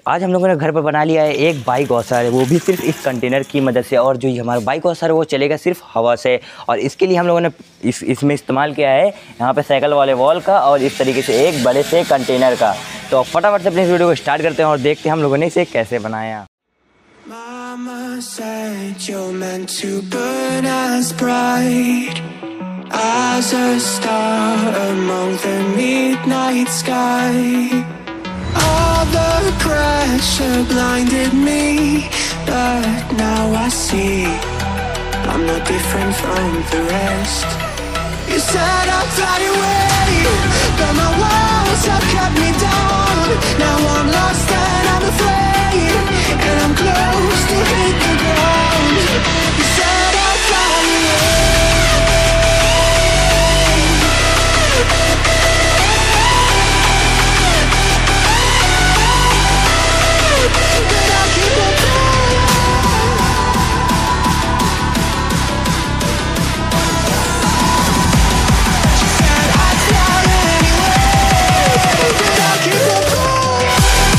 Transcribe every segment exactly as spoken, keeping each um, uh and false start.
आज हम लोगों ने घर पर बना लिया है एक बाइक वॉशर, वो भी सिर्फ इस कंटेनर की मदद से। और जो ये हमारा बाइक वॉशर है वो चलेगा सिर्फ हवा से। और इसके लिए हम लोगों ने इस इसमें इस्तेमाल किया है यहाँ पे साइकिल वाले वॉल का और इस तरीके से एक बड़े से कंटेनर का। तो फटाफट से अपने इस वीडियो को स्टार्ट करते हैं और देखते हैं हम लोगों ने इसे कैसे बनाया। Mama said you're meant to burn as bright as a star among the midnight sky. All the pressure blinded me, but now I see I'm no different from the rest. You said I'd fly away, but my walls have kept me down. Now I'm lost and I'm afraid, and I'm close to hit the ground. You said I'd fly away, but I'll keep on flying. She said I'd fly anyway, but I'll keep on flying.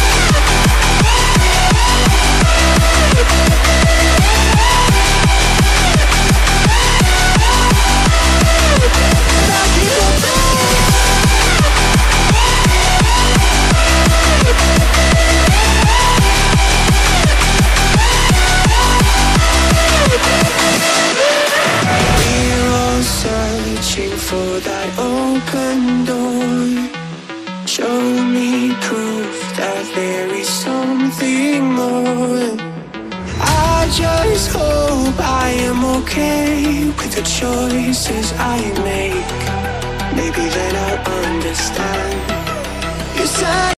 For that open door, show me proof that there is something more. I just hope I am okay with the choices I make. Maybe then I'll understand. You said